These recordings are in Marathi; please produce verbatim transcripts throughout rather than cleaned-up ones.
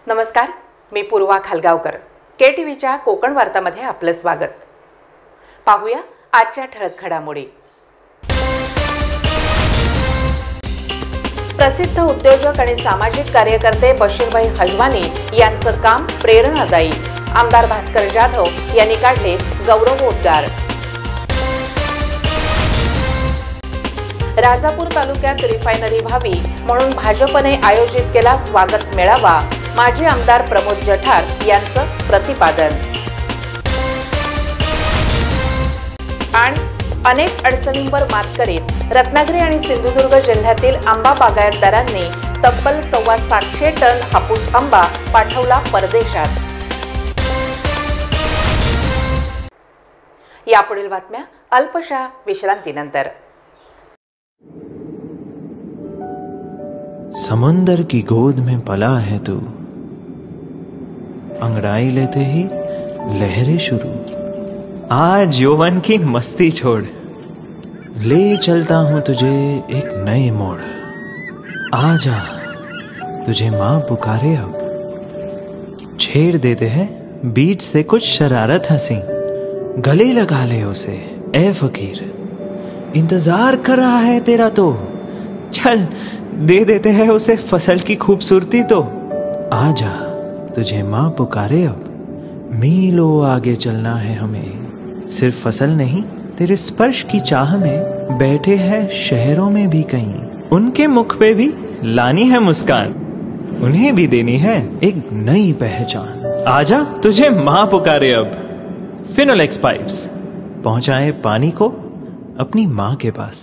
नमस्कार, मी पूर्वा खालगावकर. के टीव्हीच्या कोकण वार्तामध्ये आपलं स्वागत. पाहूया आजच्या ठळक घडामोडी. प्रसिद्ध उद्योजक आणि सामाजिक कार्यकर्ते बशीरभाई हजवानी यांचं काम प्रेरणादायी. आमदार भास्कर जाधव यांनी काढले गौरवोद्गार. राजापूर तालुक्यात रिफायनरी व्हावी म्हणून भाजपने आयोजित केला स्वागत मेळावा. माजी आमदार प्रमोद जठार यांचं प्रतिपादन. आणि अनेक अडचणींवर मात करीत रत्नागिरी आणि सिंधुदुर्ग जिल्ह्यातील आंबा बागायतदारांनी तब्बल सव्वा सातशे टन हापूस आंबा पाठवला परदेशात. यापुढील बातम्या अल्पशा विश्रांतीनंतर. समंदर की गोद में पला है तू, अंगड़ाई लेते ही लहरें शुरू. आज यौवन की मस्ती छोड़, ले चलता हूं तुझे एक नए मोड़. आजा तुझे माँ पुकारे अब, छेड़ देते हैं बीच से कुछ शरारत हंसी. गले लगा ले उसे ए फकीर, इंतजार कर रहा है तेरा तो. चल दे देते हैं उसे फसल की खूबसूरती तो. आजा तुझे माँ पुकारे अब, मीलों आगे चलना है हमें. सिर्फ फसल नहीं, तेरे स्पर्श की चाह में बैठे हैं शहरों में भी कहीं. उनके मुख पे भी लानी है मुस्कान, उन्हें भी देनी है एक नई पहचान. आजा तुझे माँ पुकारे अब. फिनोलेक्स पाइप्स पहुंचाए पानी को अपनी माँ के पास.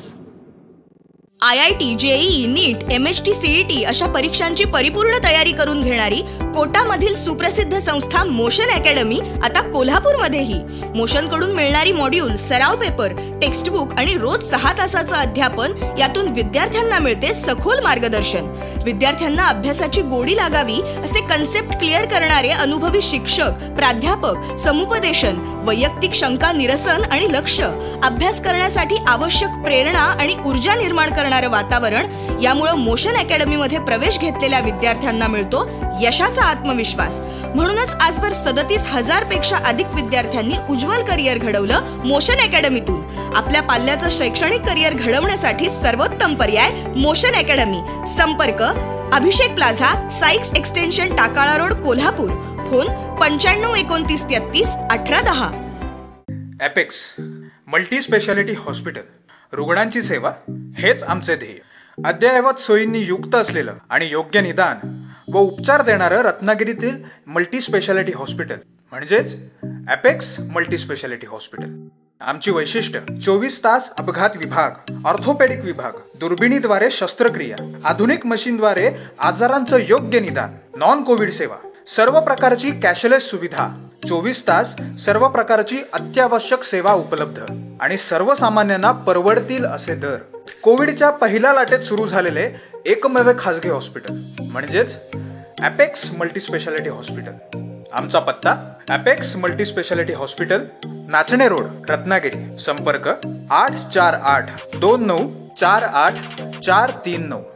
IIT, JEE, NEET, MHT, CET अशा परीक्षांची परिपूर्ण तयारी करून घेणारी कोटामधील सुप्रसिद्ध संस्था मोशन अकॅडमी आता कोल्हापूरमध्येही. मोशन कडून मिळणारी मॉड्यूल, सराव पेपर, टेक्स्टबुक आणि रोज सहा तासाचं अध्यापन यातून विद्यार्थ्यांना मिळते सखोल मार्गदर्शन. विद्यार्थ्यांना अभ्यासाची गोडी लागावी असे कन्सेप्ट क्लिअर करणारे अनुभवी शिक्षक, प्राध्यापक, समुपदेशन, वैयक्तिक शंका निरसन आणि लक्ष, अभ्यास करण्यासाठी आवश्यक प्रेरणा आणि ऊर्जा निर्माण करणारे वातावरण. यामुळे मोशन अकॅडमी मध्ये प्रवेश घेतलेल्या विद्यार्थ्यांना मिळतो यशाचा आत्मविश्वास. म्हणूनच आजवर सदतीस हजार पेक्षा अधिक विद्यार्थ्यांनी उज्ज्वल करिअर घडवलं मोशन अकॅडमीतून. आपल्या पाल्याचं शैक्षणिक करिअर घडवण्यासाठी सर्वोत्तम पर्याय मोशन अकॅडमी. संपर्क Abhishek plaza, Sykes extension, Takala road, Kolhapur. Phone पंच्याण्णव एकोणतीस तेहतीस अठरा दहा. एपेक्स मल्टी स्पेशालिटी हॉस्पिटल, रुग्णांची सेवा हेच आमचे ध्येय. अद्ययावत सोयींनी युक्त असलेलं आणि योग्य निदान व उपचार देणारं रत्नागिरीतील मल्टी स्पेशालिटी हॉस्पिटल म्हणजेच एपेक्स मल्टी स्पेशालिटी हॉस्पिटल. आमची वैशिष्ट्य चोवीस तास अपघात विभाग, ऑर्थोपेडिक विभाग, दुर्बिणीद्वारे शस्त्रक्रिया, आधुनिक मशीनद्वारे आजारांचं योग्य निदान, नॉन कोविड सेवा, सर्व प्रकारची कॅशलेस सुविधा, चोवीस तास सर्व प्रकारची अत्यावश्यक सेवा उपलब्ध आणि सर्वसामान्यांना परवडतील असे दर. कोविडच्या पहिल्या लाटेत सुरू झालेले एकमेव खासगी हॉस्पिटल म्हणजेच एपेक्स मल्टी स्पेशालिटी हॉस्पिटल. आमचा पत्ता apex multi speciality hospital, Nachane road, Ratnagiri. संपर्क आठ चार आठ दोन नऊ चार आठ चार तीन नऊ.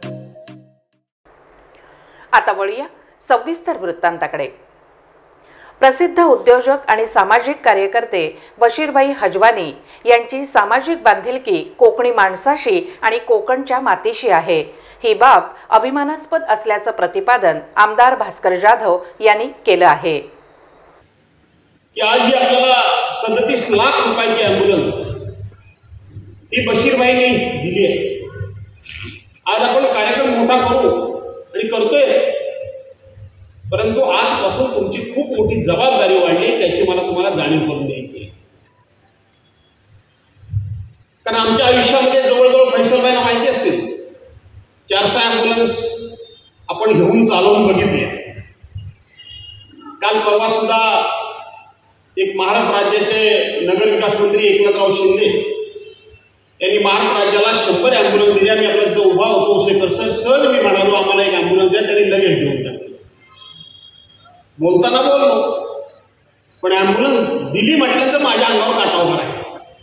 आता वळूया सविस्तर वृत्तांताकडे. प्रसिद्ध उद्योजक आणि सामाजिक कार्यकर्ते बशीरभाई हजवानी यांची सामाजिक बांधिलकी कोकणी माणसाशी आणि कोकणच्या मातीशी आहे. ही बाब अभिमानास्पद असल्याचं प्रतिपादन आमदार भास्कर जाधव यांनी केलं आहे. की आज जी आपल्याला सदतीस लाख रुपयांची ॲम्ब्युलन्स ही बशीरभाईंनी दिली आहे. आज आपण कार्यक्रम मोठा करू आणि करतोय, परंतु आजपासून तुमची खूप मोठी जबाबदारी वाढली, त्याची मला तुम्हाला जाणीव करून द्यायची आहे. कारण आमच्या आयुष्यामध्ये जवळजवळ फैसलबाईंना माहिती असतील चार सहा ॲम्ब्युलन्स आपण घेऊन चालवून बघितले. काल परवा सुद्धा एक महाराष्ट्र राज्याचे नगरविकास मंत्री एकनाथराव शिंदे यांनी महाराष्ट्र राज्याला शंभर ॲम्ब्युलन्स दिल्या. मी आपल्या तिथं उभा होतो शेखर सर सहज मी म्हणालो आम्हाला एक ॲम्ब्युलन्स द्या, त्यांनी लगेच देऊन टाकली. बोलताना बोललो, पण ॲम्ब्युलन्स दिली म्हटल्यानंतर माझ्या अंगावर काटा उभा राहिला.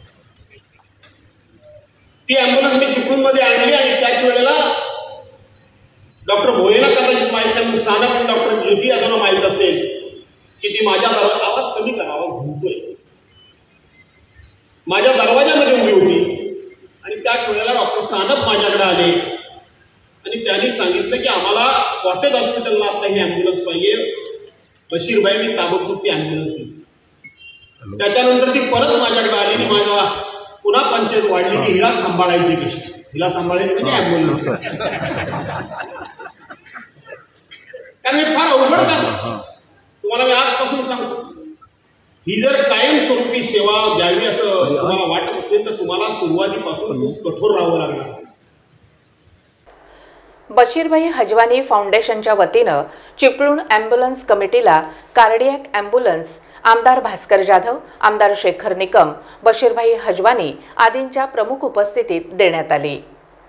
ती ॲम्ब्युलन्स मी चिपळूणमध्ये आणली आणि त्याच वेळेला डॉक्टर भोयेला कदाचित माहिती आहे, साना पण डॉक्टर कीर्ती यादवला माहीत असेल की ती माझ्या दरवाजा आवाज कमी करावा घुमतोय माझ्या दरवाजामध्ये उभी होती आणि त्या वेळेला डॉक्टर सानप माझ्याकडे आले आणि त्यांनी सांगितलं की आम्हाला कॉटेज हॉस्पिटलला आता ही ॲम्ब्युलन्स पाहिजे. बशीरबाई मी ताबडतोब ती ॲम्ब्युलन्स दिली. त्याच्यानंतर ती परत माझ्याकडे आली आणि माझ्या पुन्हा पंचायत वाढली की हिला सांभाळायची कशी, हिला सांभाळायची म्हणजे ॲम्ब्युलन्स. कारण हे फार अवघड काम. तुम्हाला मी आजपासून सांगतो, ही जर कायमस्वरूपी सेवा द्यावी असं तुम्हाला वाटत असेल तर तुम्हाला सुरुवातीपासून खूप कठोर राहावं लागणार. बशीरभाई हजवानी फाउंडेशनच्या वतीनं चिपळूण ॲम्ब्युलन्स कमिटीला कार्डियॅक ॲम्ब्युलन्स आमदार भास्कर जाधव, आमदार शेखर निकम, बशीरभाई हजवानी आदींच्या प्रमुख उपस्थितीत देण्यात आली.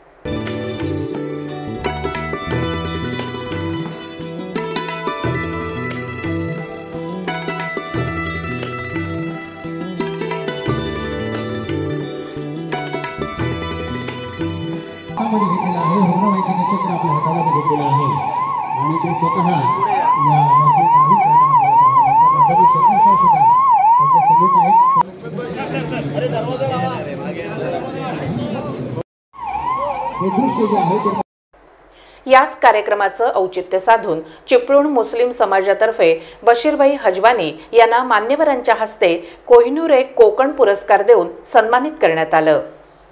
रुग्णवाहिकेचं चक्र आपल्या हातामध्ये घेतलेलं आहे आणि ते स्वतः या राज्य नाविक डॉक्टर शेखर साहेब सुद्धा त्यांच्या समेत आहेत. हे दृश्य जे आहे ते याच कार्यक्रमाचं औचित्य साधून चिपळूण मुस्लिम समाजातर्फे बशीरभाई हजवानी यांना मान्यवरांच्या हस्ते कोहिनूर एक कोकण पुरस्कार देऊन सन्मानित करण्यात आलं.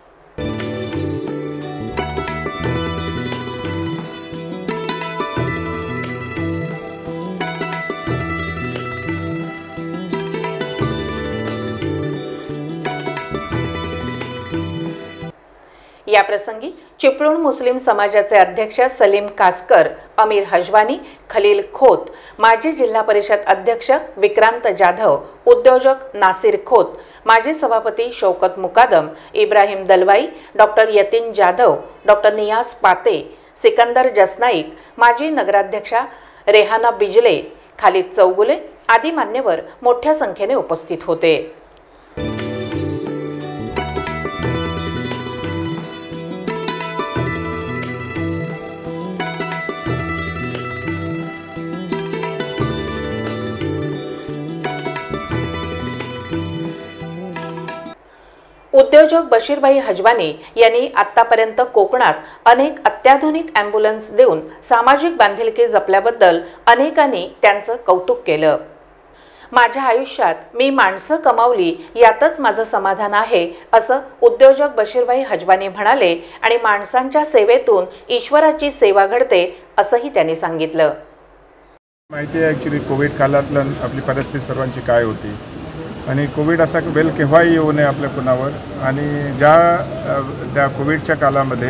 या प्रसंगी चिपळूण मुस्लिम समाजाचे अध्यक्ष सलीम कासकर, अमीर हजवानी, खलील खोत, माजी जिल्हा परिषद अध्यक्ष विक्रांत जाधव, उद्योजक नासिर खोत, माजी सभापती शौकत मुकादम, इब्राहिम दलवाई, डॉक्टर यतीन जाधव, डॉक्टर नियाज पाते, सिकंदर जसनाईक, माजी नगराध्यक्षा रेहाना बिजले, खालिद चौगुले आदी मान्यवर मोठ्या संख्येने उपस्थित होते. उद्योजक बशीरभाई हजवानी यांनी आतापर्यंत कोकणात अनेक अत्याधुनिक ॲम्ब्युलन्स देऊन सामाजिक बांधिलकी जपल्याबद्दल अनेकांनी त्यांचं कौतुक केलं. माझ्या आयुष्यात मी माणसं कमावली यातच माझं समाधान आहे असं उद्योजक बशीरभाई हजवानी म्हणाले आणि माणसांच्या सेवेतून ईश्वराची सेवा घडते असंही त्यांनी सांगितलं. माहिती आहे ॲक्च्युली कोविड काळातलं आपली परिस्थिती सर्वांची काय होती आणि कोविड असा वेळ केव्हाही येऊ नये आपल्या कुणावर. आणि ज्या त्या कोविडच्या काळामध्ये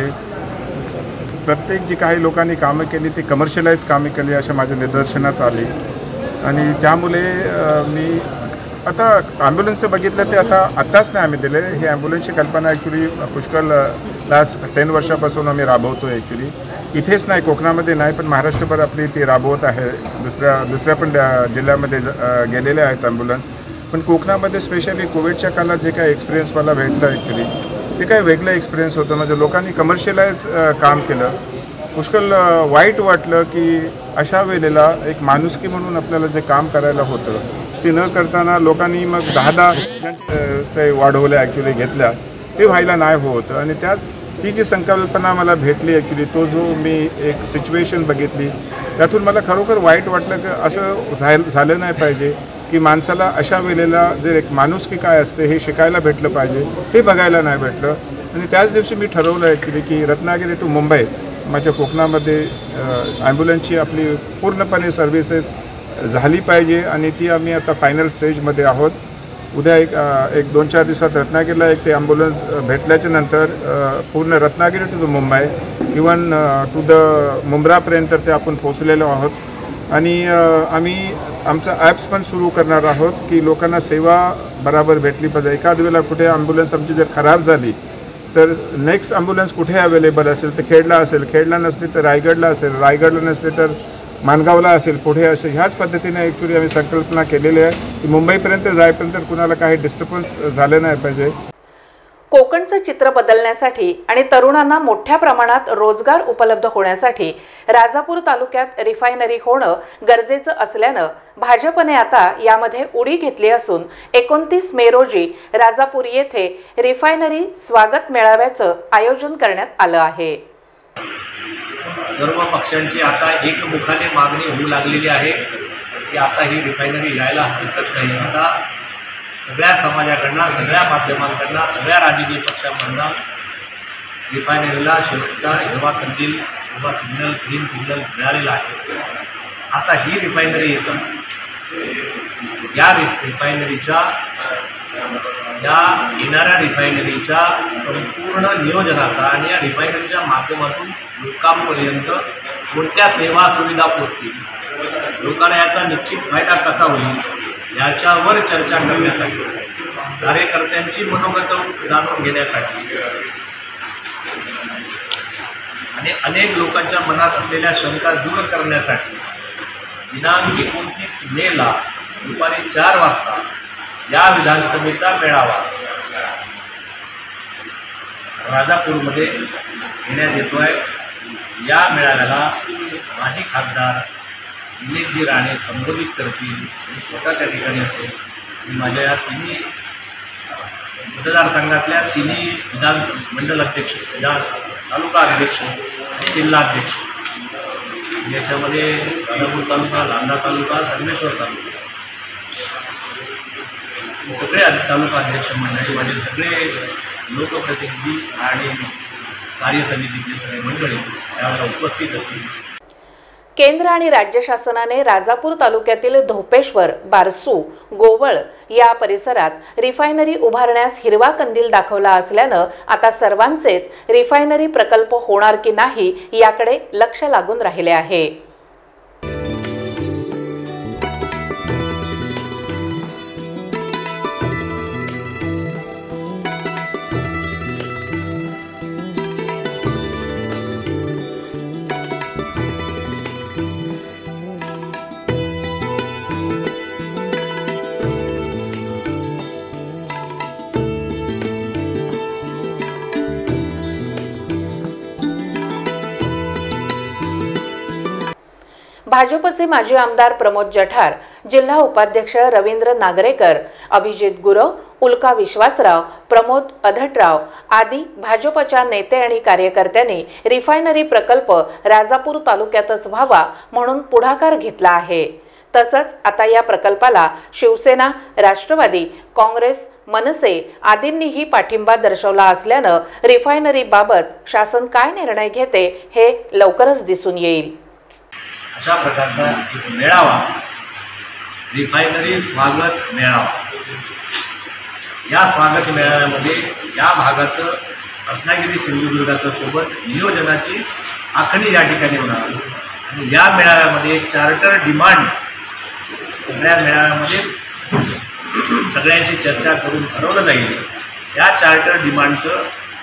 प्रत्येक जी काही लोकांनी कामं केली ती कमर्शियलाइज कामे केली अशा माझ्या निदर्शनात आली. आणि त्यामुळे मी आता ॲम्ब्युलन्सचं बघितलं ते आता आत्ताच नाही आम्ही दिले. ही ॲम्ब्युलन्सची कल्पना ॲक्च्युली पुष्कळ लास्ट टेन वर्षापासून आम्ही राबवतो. ॲक्च्युली इथेच नाही, कोकणामध्ये नाही, पण महाराष्ट्रभर आपली ती राबवत आहे. दुसऱ्या दुसऱ्या पण जिल्ह्यामध्ये गेलेले आहेत ॲम्ब्युलन्स. पण कोकणामध्ये स्पेशली कोविडच्या काळात जे काही एक्सपिरियन्स मला भेटलं ॲक्च्युली ते काही वेगळं एक्सपिरियन्स होतं. म्हणजे लोकांनी कमर्शियलाइज काम केलं. पुष्कळ वाईट वाटलं की अशा वेळेला एक माणुसकी म्हणून आपल्याला जे काम करायला होतं ते न करताना लोकांनी मग दहा दहा से वाढवल्या ॲक्च्युली घेतल्या, ते व्हायला नाही होत. आणि त्याच ती जी संकल्पना मला भेटली ॲक्च्युली, तो जो मी एक सिच्युएशन बघितली त्यातून मला खरोखर वाईट वाटलं की असं झालं झालं नाही पाहिजे की माणसाला अशा वेळेला जर एक माणुसकी काय असते हे शिकायला भेटलं पाहिजे, ते बघायला नाही भेटलं. आणि त्याच दिवशी मी ठरवलं ॲक्च्युली की रत्नागिरी टू मुंबई माझ्या कोकणामध्ये ॲम्ब्युलन्सची आपली पूर्णपणे सर्व्हिसेस झाली पाहिजे. आणि ती आम्ही आता फायनल स्टेजमध्ये आहोत. उद्या एक एक दोन चार दिवसात रत्नागिरीला एक ते ॲम्ब्युलन्स भेटल्याच्या नंतर पूर्ण Ratnagiri to the Mumbai even to the मुंब्रापर्यंत ते आपण पोचलेलो आहोत. आणि आम्ही आमचं ॲप्स पण सुरू करणार आहोत की लोकांना सेवा बराबर भेटली पाहिजे. एखाद वेळेला कुठे ॲम्ब्युलन्स आमची जर खराब झाली तर नेक्स्ट ॲम्ब्युलन्स कुठे अवेलेबल असेल तर खेडला असेल, खेडला नसली तर रायगडला असेल, रायगडला नसली तर माणगावला असेल, पुढे असेल. ह्याच पद्धतीने ॲक्च्युली आम्ही संकल्पना केलेली आहे की मुंबईपर्यंत जाईपर्यंत कुणाला काही डिस्टर्बन्स झालं नाही पाहिजे. कोकणचं चित्र बदलण्यासाठी आणि तरुणांना मोठ्या प्रमाणात रोजगार उपलब्ध होण्यासाठी राजापूर तालुक्यात रिफायनरी होणं गरजेचं असल्यानं भाजपने आता यामध्ये उडी घेतली असून एकोणतीस मे रोजी राजापूर येथे रिफायनरी स्वागत मेळाव्याचं आयोजन करण्यात आलं आहे. सर्व पक्षांची आता एकमुखाने मागणी होऊ लागलेली आहे की आता ही रिफायनरी यायला हरकत नाही. आता सगळ्या समाजाकडनं, सगळ्या माध्यमांकडनं, सगळ्या राजकीय पक्षांमधून रिफायनरीला शेवटचा हिरवा कंदील, हिरवा सिग्नल, ग्रीन सिग्नल मिळालेला आहे. आता ही रिफायनरी येतं या रिफायनरीच्या या येणाऱ्या रिफायनरीच्या संपूर्ण नियोजनाचा आणि या रिफायनरीच्या माध्यमातून लोकांपर्यंत कोणत्या सेवा सुविधा पोचतील, लोकांना याचा निश्चित फायदा कसा होईल याच्यावर चर्चा करण्यासाठी, कार्यकर्त्यांची मनोगत जाणून घेण्यासाठी आणि अनेक लोकांच्या मनात असलेल्या शंका दूर करण्यासाठी दिनांक एकोणतीस मेला दुपारी चार वाजता या विधानसभेचा मेळावा राजापूरमध्ये घेण्यात येतो आहे. या मेळाव्याला माजी खासदार निलेशजी राणे संबोधित करतील. मी स्वतः त्या ठिकाणी असेल. मी माझ्या या तिन्ही मतदारसंघातल्या तिन्ही विधान मंडल अध्यक्ष, विधान तालुका अध्यक्ष आणि जिल्हा अध्यक्ष, याच्यामध्ये राजापूर तालुका, लांजा तालुका, संगमेश्वर तालुका, सगळे तालुका अध्यक्ष मंडळी, माझे सगळे लोकप्रतिनिधी आणि कार्यसमितीचे सगळे मंडळी यावर उपस्थित असतील. केंद्र आणि राज्य शासनाने राजापूर तालुक्यातील धोपेश्वर, बारसू, गोवळ या परिसरात रिफायनरी उभारण्यास हिरवा कंदील दाखवला असल्यानं आता सर्वांचेच रिफायनरी प्रकल्प होणार की नाही याकडे लक्ष लागून राहिले आहे. भाजपचे माजी आमदार प्रमोद जठार, जिल्हा उपाध्यक्ष रवींद्र नागरेकर, अभिजित गुरव, उल्का विश्वासराव, प्रमोद अधटराव आदी भाजपच्या नेते आणि कार्यकर्त्यांनी रिफायनरी प्रकल्प राजापूर तालुक्यातच व्हावा म्हणून पुढाकार घेतला आहे. तसंच आता या प्रकल्पाला शिवसेना, राष्ट्रवादी काँग्रेस, मनसे आदींनीही पाठिंबा दर्शवला असल्यानं रिफायनरीबाबत शासन काय निर्णय घेते हे लवकरच दिसून येईल. अशा प्रकारचा एक मेळावा, रिफायनरी स्वागत मेळावा, या स्वागत मेळाव्यामध्ये या भागाचं, रत्नागिरी सिंधुदुर्गाचं सोबत नियोजनाची आखणी या ठिकाणी होणार आणि या मेळाव्यामध्ये एक चार्टर डिमांड सगळ्या मेळाव्यामध्ये सगळ्यांशी चर्चा करून ठरवलं जाईल. या चार्टर डिमांडचं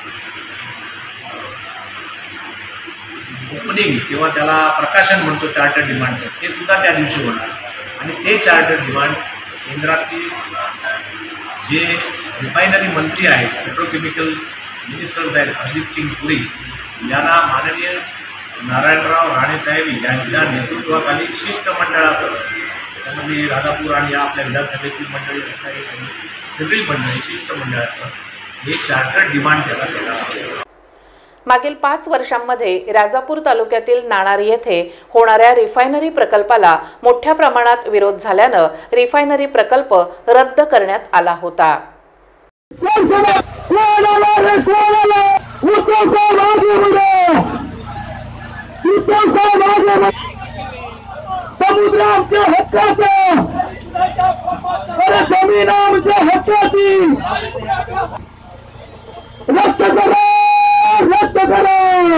ओपनिंग किंवा त्याला प्रकाशन म्हणतो चार्टर डिमांडचं, ते सुद्धा त्या दिवशी होणार आणि ते चार्टर डिमांड केंद्रातील जे रिफायनरी मंत्री आहेत, पेट्रोकेमिकल मिनिस्टर्स आहेत हरदीप सिंग पुरी, यांना माननीय नारायणराव राणेसाहेब यांच्या नेतृत्वाखाली शिष्टमंडळासह, त्यामध्ये राजापूर आणि या आपल्या विधानसभेतील मंडळी सगळी मंडळी शिष्टमंडळाचं एक चार्टर डिमांड त्याला केला. मागील पाच वर्षांमध्ये राजापूर तालुक्यातील नाणार येथे होणाऱ्या रिफायनरी प्रकल्पाला मोठ्या प्रमाणात विरोध झाल्यानं रिफायनरी प्रकल्प रद्द करण्यात आला होता. रद्द करा,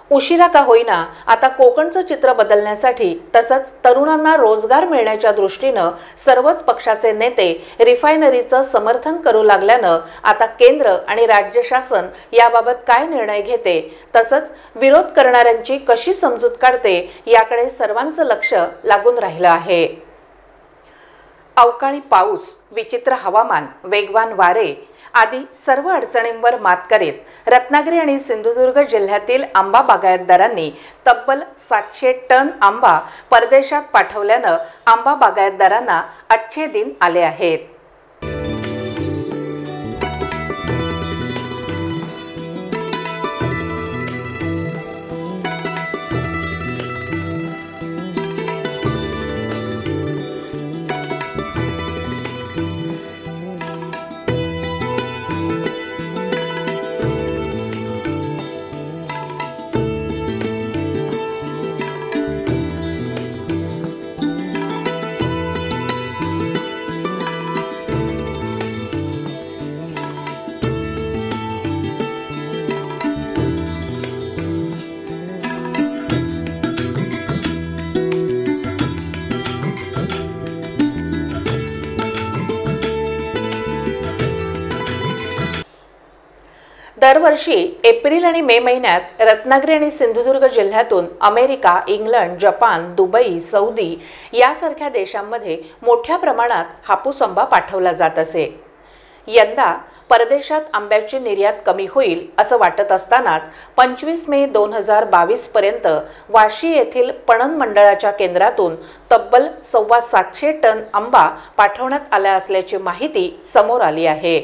उशिरा का होईना आता कोकणचं चित्र बदलण्यासाठी तसंच तरुणांना रोजगार मिळण्याच्या दृष्टीनं सर्वच पक्षाचे नेते रिफायनरीचं समर्थन करू लागल्यानं आता केंद्र आणि राज्य शासन याबाबत काय निर्णय घेते तसंच विरोध करणाऱ्यांची कशी समजूत काढते याकडे सर्वांचं लक्ष लागून राहिलं आहे। अवकाळी पाऊस, विचित्र हवामान, वेगवान वारे आदी सर्व अडचणींवर मात करीत रत्नागिरी आणि सिंधुदुर्ग जिल्ह्यातील आंबा बागायतदारांनी तब्बल सातशे टन आंबा परदेशात पाठवल्यानं आंबा बागायतदारांना अच्छे दिन आले आहेत। दरवर्षी एप्रिल आणि मे महिन्यात रत्नागिरी आणि सिंधुदुर्ग जिल्ह्यातून America, England, Japan, Dubai, Saudi यासारख्या देशांमध्ये मोठ्या प्रमाणात हापूस आंबा पाठवला जात असे। यंदा परदेशात आंब्याची निर्यात कमी होईल असं वाटत असतानाच पंचवीस मे दोन हजार बावीस पर्यंत वाशी येथील पणन मंडळाच्या केंद्रातून तब्बल सव्वा सातशे टन आंबा पाठवण्यात आला असल्याची माहिती समोर आली आहे।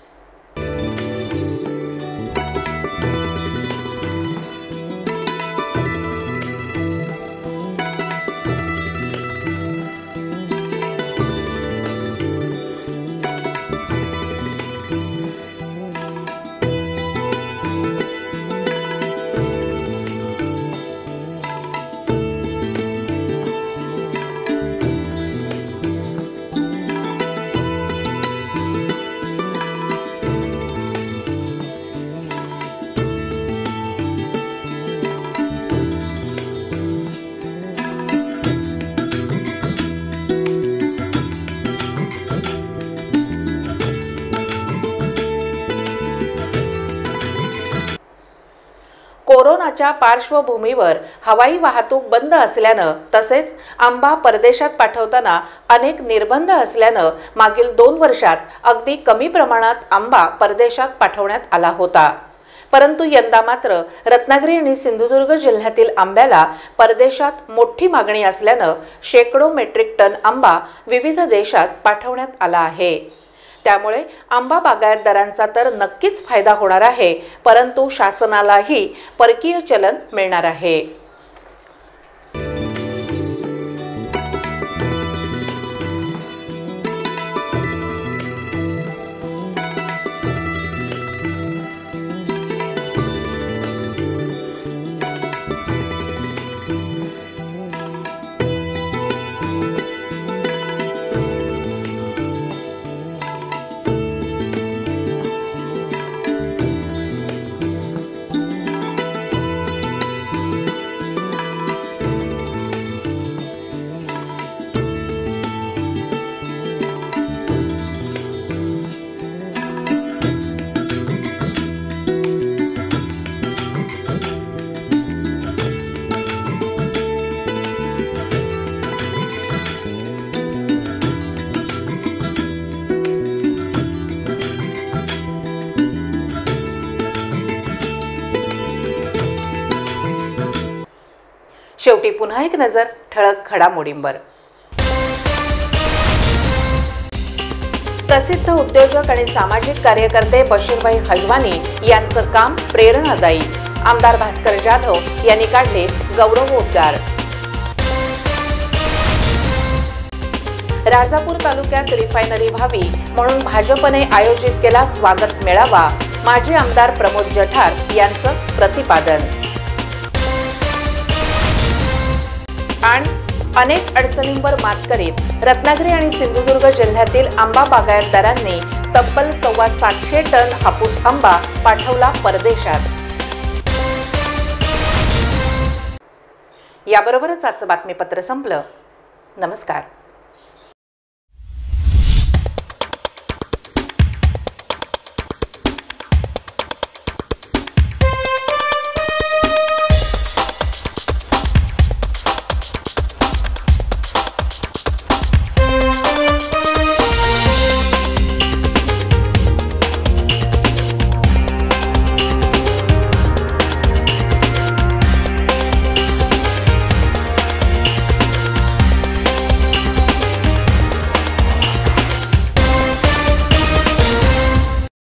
कोरोनाच्या पार्श्वभूमीवर हवाई वाहतूक बंद असल्यानं तसेच आंबा परदेशात पाठवताना अनेक निर्बंध असल्यानं मागील दोन वर्षात अगदी कमी प्रमाणात आंबा परदेशात पाठवण्यात आला होता। परंतु यंदा मात्र रत्नागिरी आणि सिंधुदुर्ग जिल्ह्यातील आंब्याला परदेशात मोठी मागणी असल्यानं शेकडो मेट्रिक टन आंबा विविध देशात पाठवण्यात आला आहे। त्यामुळे आंबा बागायतदारांचा तर नक्कीच फायदा होणार आहे, परंतु शासनालाही परकीय चलन मिळणार आहे। शेवटी पुन्हा एक नजर ठळक घडामोडींवर। प्रसिद्ध उद्योजक आणि सामाजिक कार्यकर्ते बशीरभाई हजवानी यांचं काम प्रेरणादायी, आमदार भास्कर जाधव यांनी काढले गौरवोद्गार। राजापूर तालुक्यात रिफायनरी व्हावी म्हणून भाजपने आयोजित केला स्वागत मेळावा, माजी आमदार प्रमोद जठार यांचं प्रतिपादन। आणि अनेक अडचणींवर मात करीत रत्नागिरी आणि सिंधुदुर्ग जिल्ह्यातील आंबा बागायतदारांनी तब्बल सव्वा सातशे टन हापूस आंबा पाठवला परदेशात। याबरोबरच आजचं बातमीपत्र संपलं. नमस्कार.